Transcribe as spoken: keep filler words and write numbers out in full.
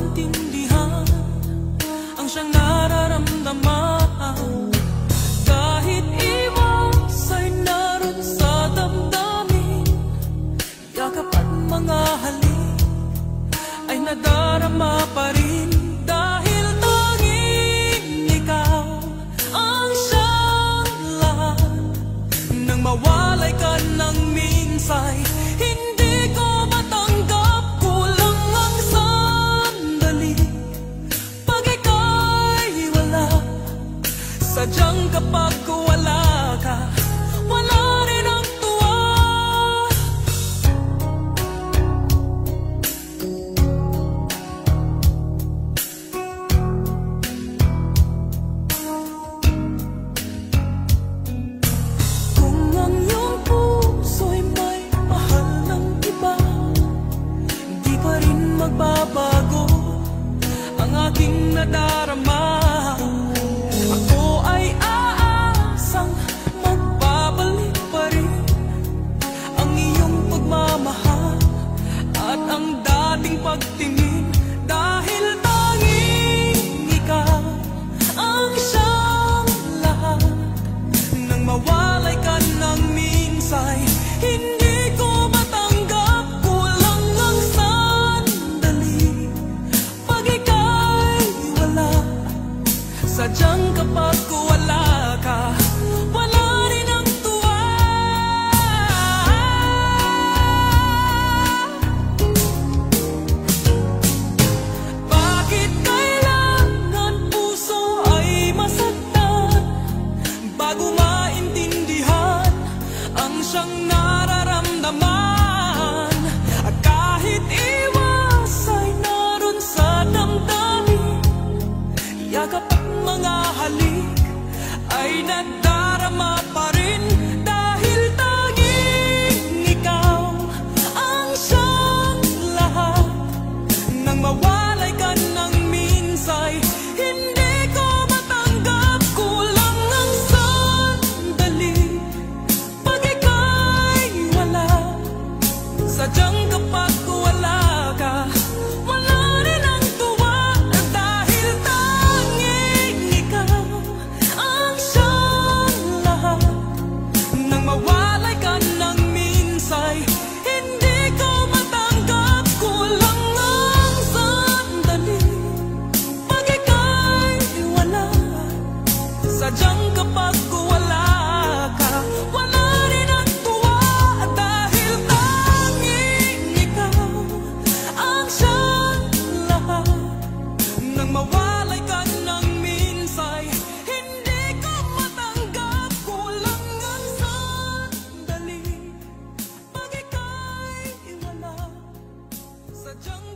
maintindihan ang siyang nararamdaman. Kahit iwas ay naroon sa damdamin, yakap at mga halik ay nadarama pa rin. Dahil tanging ikaw ang siyang lahat, nang mawalay ka ng minsay, hindi ko matanggap. Kulang ang sandali pag ika'y wala. Sadyang kapag wala ka, wala rin ang tuwa. Kung ang iyong puso'y may mahal ng iba, di pa rin magbabago ang aking nadarama. Ako ay aasang magbabalik pa rin ang iyong pagmamahal at ang dating pagtingin. Dahil tanging ikaw ang siyang lahat, nang mawalay ka ng minsay, hindi ko matanggap. Kulang ang sandali pag ika'y wala. Sadyang kapag wala ka, wala rin ang tuwa. Bakit kailangan puso ay masaktan bago maintindihan ang siyang nararamdaman? At kahit iwas ay naroon sa damdamin, yakap at mga halik ay nadarama pa rin. Dahil tanging ikaw ang siyang lahat, nang mawalay ka ng minsay, hindi ko matanggap. Kulang ang sandali pag ika'y wala. Sadyang kapag wala ka, wala rin ang tuwa. Dahil tanging ikaw ang siyang lahat, nang mawalay ka ng minsay, hindi ko matanggap. Kulang ang sandali pag ika'y wala. Sadyang kapag wala ka, wala rin ang tuwa. Dahil tanging ikaw ang siyang lahat, nang mawalay ka ng minsay, hindi ko matanggap. Kulang ang sandali pag ika'y wala. Sadyang